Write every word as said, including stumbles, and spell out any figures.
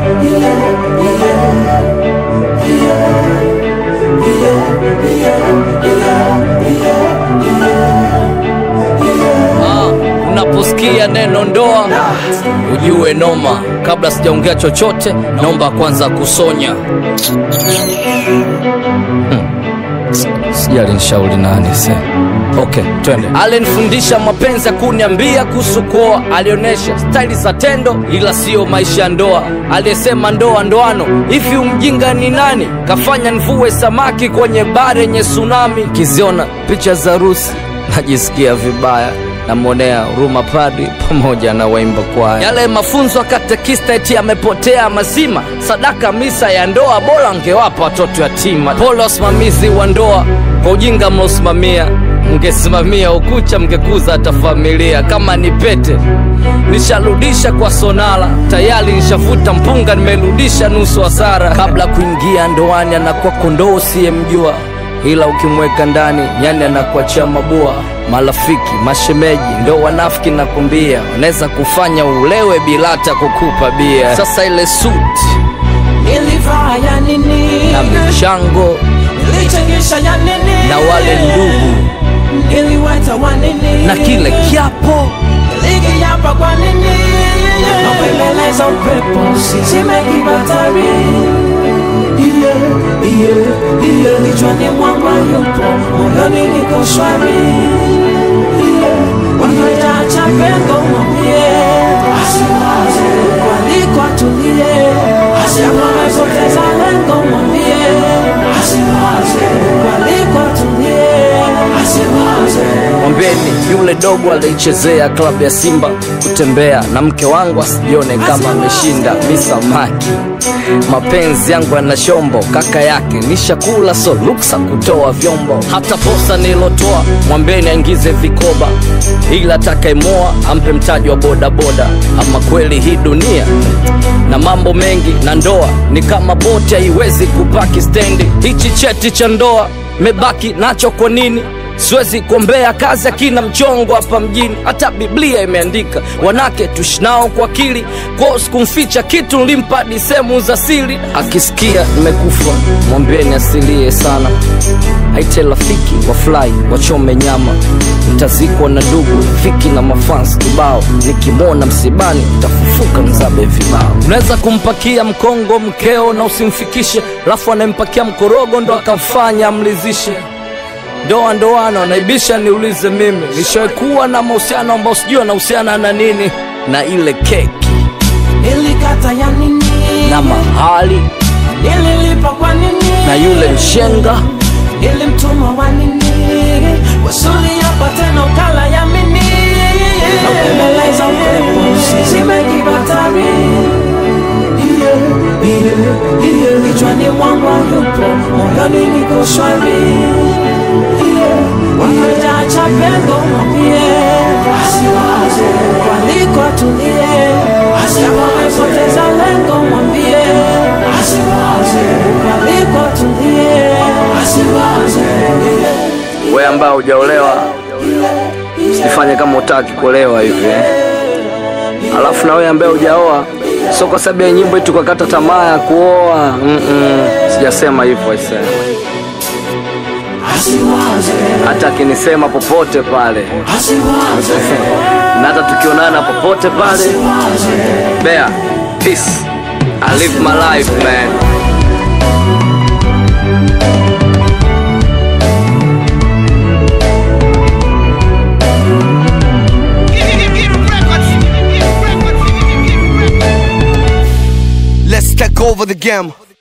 Unaposikia neno ndoa ujue noma. Kabla sijaongea chochote naomba kwanza kusonya. hmm. Sijali nishauri nani se. Okay, twende. Alinifundisha mapenzi, kuniambia kuhusu kuoa. Alionesha style za tendo ila sio maisha ya ndoa. Alisema ndoa ndoano, hivi umjinga ni nani? Kafanya nivue samaki kwenye bare yenye tsunami. Kiziona picha za harusi najisikia vibaya. Namonea huruma padri pamoja na waimba kwaya. Yale mafunzo katekista eti yamepotea mazima. Sadaka misa ya ndoa bora angewapa watoto yatima. Pole wasimamizi wa ndoa kwa ujinga mlosimamia. Mngesimamia ukucha mngekuza hata familia. Kama ni pete nisharudisha kwa sonala. Tayari nishafuta mpunga nimerudisha nusu hasara. Kabla kuingia ndoani anakuwa kondoo usiyemjua, ila ukimweka ndani nyani anakuachia mabua. Marafiki, mashemeji ndo wanafiki nakwambia. Wanaweza kufanya ulewe bila hata kukupa bia. Sasa ile suit nilivaa ya nini? Na michango nilichangisha ya nini? Na wale ndugu niliweta wa nini? Na kile kiapo nilikiapa kwa nini? Napembeleza upepo simekibatari. Yeah, yeah, yeah. Kichwani mwangu yupo, moyoni niko shwari. Yeah, wanajaacha pengo mwambie asiwaze, waliko atulie. Asiamame zote za lengo mwambie asiwaze, waliko atulie. Asiwaze. Mwambeni yule dogo alichezea klabu ya Simba kutembea na mke wangu asijione kama ameshinda misamaki. Mapenzi yangu yana shombo, kaka yake nishakula so luksa kutoa vyombo. Hata posa nilotoa mwambeni aingize vikoba, ila atakayemoa ampe mtaji wa boda boda. Ama kweli hii dunia na mambo mengi, na ndoa ni kama boti haiwezi kupaki stendi. Hichi cheti cha ndoa mebaki nacho kwa nini? Siwezi kuombea kazi akina mchongo hapa mjini. Hata Biblia imeandika wanake tushinao kwa akili. Kwa sikumficha kitu nilimpa disemu za siri. Akisikia nimekufa mwambieni asilie sana. Haite rafiki wafly wachome nyama. Nitazikwa na ndugu fiki na mafans kibao. Nikimwona msibani tafufuka mzabe vibao. Unaweza kumpakia mkongo mkeo na usimfikishe, alafu anampakia mkorogo ndo akamfanya amlizishe. Ndoa ndoano naibisha niulize mimi. Nishakuwa na mahusiano ambao sijui na uhusiana na nini. Na ile keki nilikata ya nini? Na mahali nililipa kwa nini? Na yule mshenga nilimtuma wa nini? Wasuli hapa tena ukala ya mini. Napembeleza upepo simekibatari. Yeah, yeah, yeah. Kichwani mwangu yupo, moyoni niko shwari. Wanajaacha pengo mwambie asiwaze, waliko atulie. Asiamame zote za lengo mwambie asiwaze, waliko atulie. Asiwaze. wewe ambao hujaolewa usifanye kama utaki kuolewa hivi eh. Alafu na wewe ambaye hujaoa sio kwa sababu ya nyimbo eti tukakata tamaa ya kuoa. Mm -mm. Sijasema hivyo aisee. Hata kinisema popote pale na hata tukionana popote pale. Bear, peace. I live my life, man. Let's take over the game.